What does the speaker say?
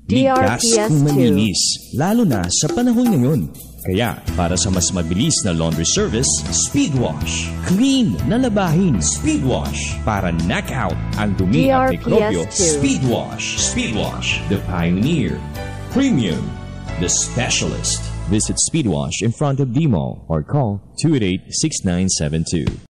Ligtas DRPS kung malinis, lalo na sa panahon ngayon. Kaya, para sa mas mabilis na laundry service, Speedwash. Clean na labahin, Speedwash. Para knock out ang dumi at mikrobyo, Speedwash. Speedwash, the pioneer. Premium, the specialist. Visit Speedwash in front of D-Mall or call 288-6972.